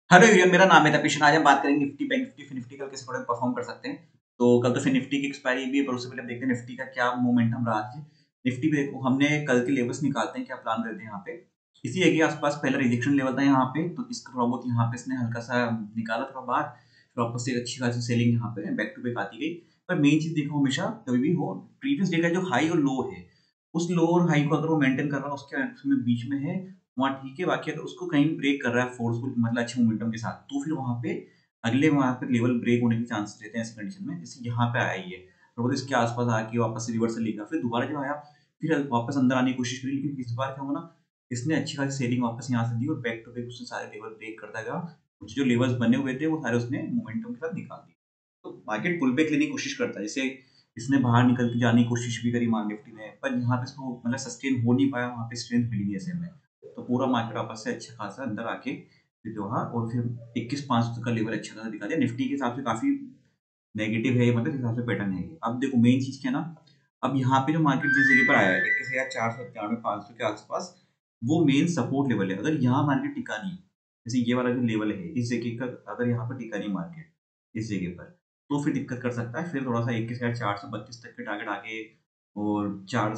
Hello everyone, मेरा नाम है तपीश। आज हम बात करेंगे Nifty, bank Nifty, fin Nifty कल किस प्रोडक्ट परफॉर्म कर सकते हैं। तो कल तो फिन निफ्टी की एक्सपायरी भी है, पर उससे पहले हम देखते हैं निफ्टी का क्या मोमेंटम रहा आज। निफ्टी पे देखो, हमने कल के लेवल्स निकालते हैं, क्या प्लान करते हैं यहाँ पे। इसी एरिया के आसपास पहला रिजेक्शन लेवल था यहाँ पे, तो इसका थोड़ा बहुत यहाँ पे इसने हल्का सा निकाला थोड़ा बाहर, फिर वापस से एक अच्छी खासी सेलिंग यहाँ पे बैक टू बैक आती गई। पर मेन चीज देखो, हमेशा कभी भी हो, प्रीवियस डे का जो हाई और लो है, उस लो और हाई को अगर वो मेंटेन कर रहा है, उसके उसमें बीच में है, वहाँ ठीक है। बाकी अगर उसको कहीं ब्रेक कर रहा है फोर्सफुल, मतलब अच्छे मोमेंटम के साथ, तो फिर वहाँ पे अगले वहाँ पे लेवल ब्रेक होने के चांसेस रहते हैं ऐसी कंडीशन में। जैसे यहाँ पे आया ही है, तो वो इसके आसपास आके वापस से रिवर्सल लेगा, फिर दोबारा जो आया, फिर वापस अंदर आने की कोशिश करी, लेकिन इस बार क्या हुआ ना, इसने अच्छी खासी सेलिंग वापस यहाँ से दी और बैक टू बैक उसने सारे लेवल ब्रेक करता गया। कुछ जो लेवल्स बने हुए थे वो सारे उसने मोमेंटम के साथ निकाल दिए। तो मार्केट पुल बैक लेने की कोशिश करता है, जैसे इसने बाहर निकल के जाने की कोशिश भी करी मार्केट निफ्टी ने, पर यहाँ पे इसको मतलब सस्टेन हो नहीं पाया, वहाँ पे स्ट्रेंथ मिली नहीं ऐसे में। तो पूरा मार्केट वापस से अच्छा खासा अंदर आके फिर जो हाँ, और फिर 21,500 का लेवल अच्छा खासा दिखा दिया। निफ्टी के हिसाब से काफी नेगेटिव है, मतलब इस हिसाब से पैटर्न है ये। अब देखो मेन चीज क्या है ना, अब यहाँ पे जो मार्केट जिस जगह पर आया है 21,491 500 के आसपास, वो मेन सपोर्ट लेवल है। अगर यहाँ मार्केट टिका नहीं, जैसे ये वाला जो लेवल है इस जगह का, अगर यहाँ पर टिका नहीं मार्केट इस जगह पर, तो फिर दिक्कत कर सकता है। फिर थोड़ा सा 21,432 तक के टारगेट आगे, और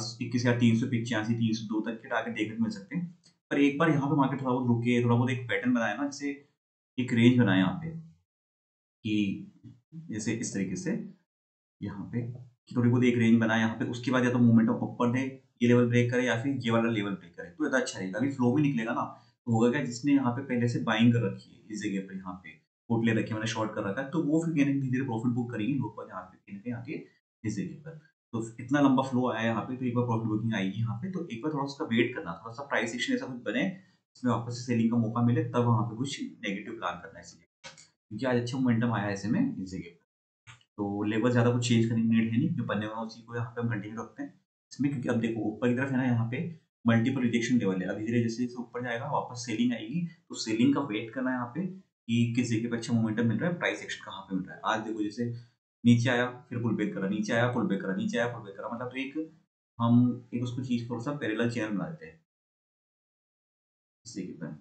21,385 302 तक के टारगेट देखने को मिल सकते हैं। पर एक बार यहाँ पे मार्केट थोड़ा बहुत रुके, थोड़ा बहुत एक पैटर्न बनाया ना, जैसे एक रेंज बनाया यहाँ पे, कि जैसे इस तरीके से यहाँ पे कि थोड़ी बहुत एक रेंज बनाए यहाँ पे, उसके बाद या तो मूवमेंट ऑफ ऊपर दे, ये लेवल ब्रेक करे, या फिर ये वाला लेवल ब्रेक करे, तो ज़्यादा अच्छा रहेगा। अभी फ्लो में निकलेगा ना, तो होगा क्या, जिसने यहाँ पे पहले से बाइंग कर रखी है इस जगह पर, यहाँ पे पुट ले रखी है, मैंने शॉर्ट कर रखा है, तो वो फिर कहने धीरे धीरे प्रॉफिट बुक करेंगे लोग बाग यहाँ पे कहीं ना कहीं आके इस जगह पर। तो इतना लंबा फ्लो आया यहाँ पे, तो एक बार प्रॉफिट बुकिंग आएगी यहाँ पे, तो एक बार थोड़ा उसका वेट करना, थोड़ा सा प्राइस एक्शन ऐसा कुछ बने इसमें वापस से सेलिंग का मौका मिले, तब वहाँ पे कुछ नेगेटिव प्लान करना है इसलिए, क्योंकि आज अच्छा मोमेंटम आया है ऐसे में इस जगह पे। तो लेवल ज़्यादा कुछ चेंज करने की नीड है नहीं, जो बनने वाला उसी को यहाँ पे हम कंटिन्यू रखते हैं इसमें, क्योंकि अब देखो ऊपर की तरफ है ना, यहाँ पे मल्टीपल रिजेक्शन लेवल है। अब धीरे जैसे जैसे ऊपर जाएगा वापस सेलिंग आएगी, तो सेलिंग का वेट करना है यहाँ पे कि किस जगह पे अच्छा मोमेंटम मिल रहा है, प्राइस एक्शन कहाँ पे मिल रहा है। आज देखो जैसे नीचे आया, फिर पुल बैक करा, नीचे आया पुल बैक करा, नीचे आया पुल बैक करा, मतलब तो एक हम एक उसको चीज थोड़ा सा पैरेलल चैनल बना देते हैं इस जगह पर।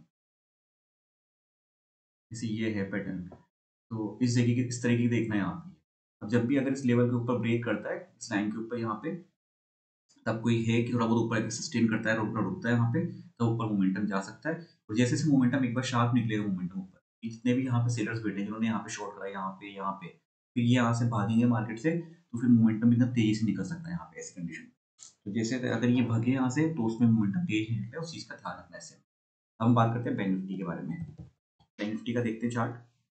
जैसे ये है पैटर्न, तो इस जगह की इस तरीके की देखना है यहाँ पे। अब जब भी अगर इस लेवल के ऊपर ब्रेक करता है, इस लाइन के ऊपर यहाँ पे, तब कोई है कि थोड़ा बहुत ऊपर सस्टेन करता है, रुकता है वहाँ पे, तो ऊपर मोमेंटम जा सकता है। और जैसे जैसे मोमेंटम एक बार शार्प निकलेगा मोमेंटम ऊपर, जितने भी यहाँ पे सेलर्स बैठे हैं जिन्होंने यहाँ पे शॉर्ट करा, यहाँ पे फिर ये यहाँ से भागेंगे मार्केट से, तो फिर मोमेंटम इतना तेजी से निकल सकता है यहाँ पे ऐसी कंडीशन। तो जैसे अगर ये भागे यहाँ से, तो उसमें मोमेंटम तेज नहीं निकले, उस चीज़ का ध्यान रखना है ऐसे। अब हम बात करते हैं बैंक निफ्टी के बारे में। बैंक निफ्टी का देखते हैं चार्ट।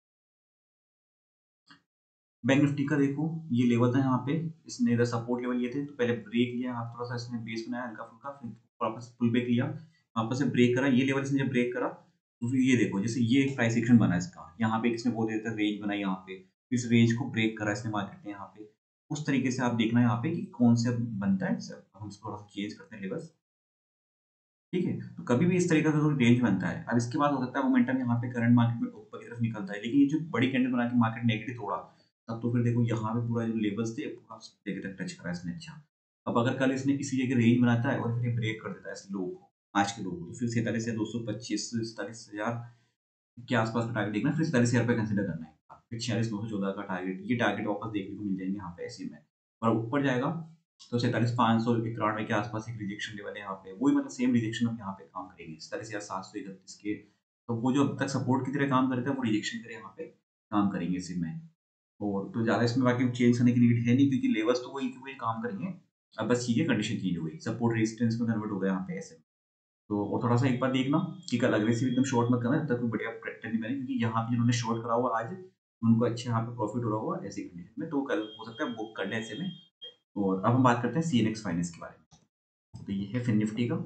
बैंक निफ्टी का देखो, ये लेवल था यहाँ पे, इसने इधर सपोर्ट लेवल ये थे, तो पहले ब्रेक लिया यहाँ, थोड़ा सा इसने बेस बनाया हल्का फुल्का, फिर वापस पुल बैक लिया, वापस से ब्रेक करा, ये लेवल इसने जब ब्रेक करा, तो फिर ये देखो जैसे ये एक प्राइस एक्शन बना इसका, यहाँ पे इसने बहुत देर तक रेंज बनाई यहाँ पे, फिर इस रेंज को ब्रेक करा इसने मार्केट ने यहाँ पे। उस तरीके से आप देखना यहाँ पे कि कौन से बनता है, हम इसको थोड़ा सा चेंज करते हैं लेवल्स। ठीक है, तो कभी भी इस तरीके का कोई रेंज बनता है। अब इसके बाद हो सकता है मोमेंटम यहाँ पे करंट मार्केट में ऊपर की तरफ निकलता है, लेकिन ये जो बड़ी कैंडल बना के मार्केट नेगेटिव तोड़ा, तब तो फिर देखो यहाँ पे पूरा जो लेवल्स थे पूरा जगह तक टच करा इसने। अच्छा, अब अगर कल इसने इसी जगह रेंज बनाता है और फिर ब्रेक कर देता है इस लो को, आज के लो को, तो फिर 47,225 47,000 के आसपास का टारगेट देखना, फिर 47,000 पे कंसिडर करना है, फिर 46,914 का टारगेट, ये टारगेट वापस देखने को मिल जाएंगे यहाँ पे ऐसे में। और ऊपर जाएगा तो 47,591 के आसपास एक रिजेक्शन लेवल है यहाँ पे, वही मतलब सेम रिजेक्शन हम यहाँ पे काम करेंगे 47,731 के। तो वो जो अब तक सपोर्ट की तरह काम करते हैं, वो रिजेक्शन की तरह यहाँ पे काम करेंगे इसी में। और तो ज़्यादा इसमें बाकी चेंज करने की नीड है नहीं, क्योंकि लेवल्स तो वही के वही काम करेंगे। अब बस चीज़ें कंडीशन चेंज हो गई, सपोर्ट रेजिस्टेंस में कन्वर्ट हो गया यहाँ पे ऐसे। तो और थोड़ा सा एक बार देखना कि कल अग्रेसिव एकदम शॉर्ट मत करना, तब तक कोई बढ़िया ट्रेंड नहीं बने, क्योंकि यहाँ पे जिन्होंने शॉर्ट करा हुआ आज, उनको अच्छे यहाँ पे प्रॉफिट हो रहा होगा ऐसी कंडीशन में, तो कल हो सकता है बुक कर ले ऐसे में। और अब हम बात करते हैं सीएनएक्स फाइनेंस के बारे में। तो ये है फिन निफ्टी का।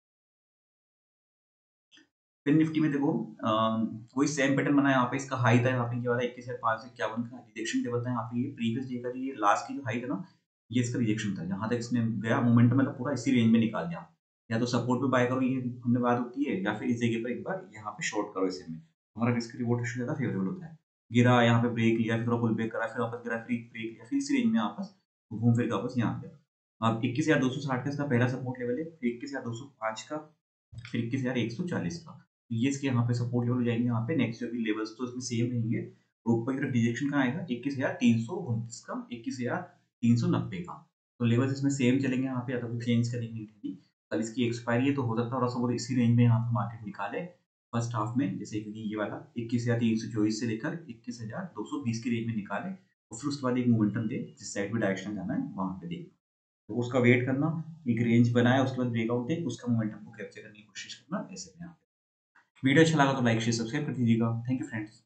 फिन निफ्टी में देखो कोई सेम पैटर्न बना है यहाँ पे, इसका हाई था यहाँ पे ये वाला 21,551 का रिजेक्शन लेवल था यहाँ पे, ये प्रीवियस डे का ये लास्ट की जो हाई था ना, ये इसका रिजेक्शन था। यहाँ तक इसने गया मोमेंटम, मतलब पूरा इसी रेंज में निकाल दिया। या तो सपोर्ट पे बाय करो, ये हमने बात होती है, या फिर इस जगह पर एक बार यहाँ पे शॉर्ट करो इसे में, हमारा रिस्क रिवॉर्ड रेशियो ज्यादा फेवरेबल होता है। गिरा यहाँ पे ब्रेक लिया, फिर पुल बैक करा, फिर वापस गिरा, फिर ब्रेक लिया, फिर इसी रेंज में वापस घूम फिर वापस यहाँ पे। अब 21,260 का इसका पहला सपोर्ट लेवल है, फिर 21,205 का, फिर 21,140 का। ये इसके यहाँ पे सपोर्ट लेवल हो जाएंगे, यहाँ पे नेक्स्ट जो भी लेवल्स तो इसमें सेम रहेंगे। और ऊपर की तरफ डिजेक्शन कहाँ आएगा 21,329 का, 21,390 का। तो लेवल्स इसमें सेम चलेंगे, यहाँ पे या तो फिर चेंज करेंगे नहीं। कल इसकी एक्सपायरी है तो हो सकता है थोड़ा सा वो इसी रेंज में यहाँ पे मार्केट निकाले फर्स्ट हाफ में, जैसे कि ये वाला 21,324 से लेकर 21,220 की रेंज में निकाले, और फिर उसके बाद एक मोमेंटम दे जिस साइड में डायरेक्शन जाना है वहाँ पे दे। तो उसका वेट करना, एक रेंज बनाए उसके बाद ब्रेकआउट दे, उसका मोमेंटम को कैप्चर करने की कोशिश करना, ऐसे में यहाँ पे। वीडियो अच्छा लगा तो लाइक शेयर सब्सक्राइब कर दीजिएगा। Thank you friends.